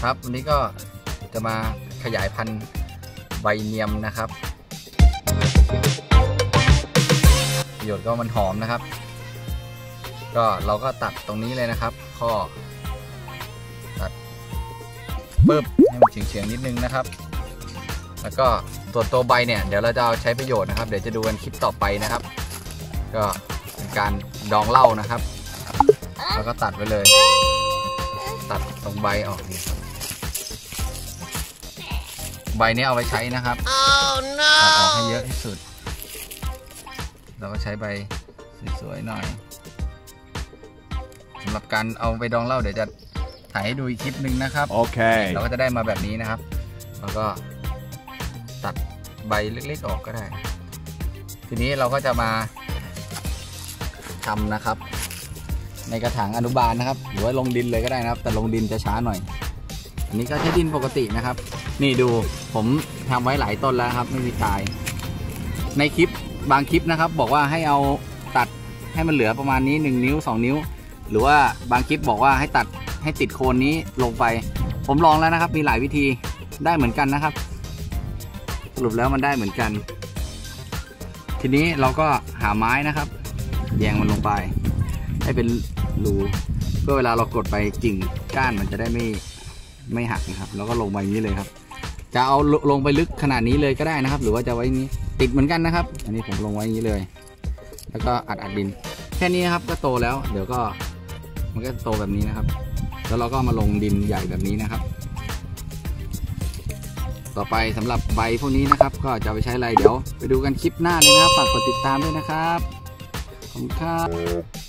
ครับวันนี้ก็จะมาขยายพันธุ์ใบเนียมนะครับประโยชน์ก็มันหอมนะครับก็เราก็ตัดตรงนี้เลยนะครับข้อตัดปึ๊บให้มันเฉียงๆนิดนึงนะครับแล้วก็ตัวใบเนี่ยเดี๋ยวเราจะเอาใช้ประโยชน์นะครับเดี๋ยวจะดูกันคลิปต่อไปนะครับก็เป็นการดองเหล้านะครับแล้วก็ตัดไว้เลยตัดตรงใบออกนี่ใบนี้เอาไปใช้นะครับตัดออกให้เยอะที่สุดเราก็ใช้ใบสวยๆหน่อยสำหรับการเอาไปดองเหล้าเดี๋ยวจะถ่ายให้ดูอีกคลิปหนึ่งนะครับโอเคเราก็จะได้มาแบบนี้นะครับแล้วก็ตัดใบเล็กๆออกก็ได้ทีนี้เราก็จะมาทำนะครับในกระถางอนุบาลนะครับหรือว่าลงดินเลยก็ได้นะครับแต่ลงดินจะช้าหน่อยอันนี้ก็ใช้ดินปกตินะครับนี่ดูผมทำไว้หลายต้นแล้วครับไม่มีตายในคลิปบางคลิปนะครับบอกว่าให้เอาตัดให้มันเหลือประมาณนี้1 นิ้ว 2 นิ้วหรือว่าบางคลิปบอกว่าให้ตัดให้ติดโคนนี้ลงไปผมลองแล้วนะครับมีหลายวิธีได้เหมือนกันนะครับสรุปแล้วมันได้เหมือนกันทีนี้เราก็หาไม้นะครับแยงมันลงไปให้เป็นรูเพื่อเวลาเรากดไปกิ่งก้านมันจะได้ไม่หักนะครับแล้วก็ลงไปอย่างนี้เลยครับจะเอาลงไปลึกขนาดนี้เลยก็ได้นะครับหรือว่าจะไว้นี้ติดเหมือนกันนะครับอันนี้ผมลงไว้อย่างนี้เลยแล้วก็อัดดินแค่นี้นะครับก็โตแล้วเดี๋ยวก็มันก็โตแบบนี้นะครับแล้วเราก็มาลงดินใหญ่แบบนี้นะครับต่อไปสำหรับใบพวกนี้นะครับก็จะไปใช้อะไรเดี๋ยวไปดูกันคลิปหน้าเลยนะครับฝากกดติดตามด้วยนะครับขอบคุณครับ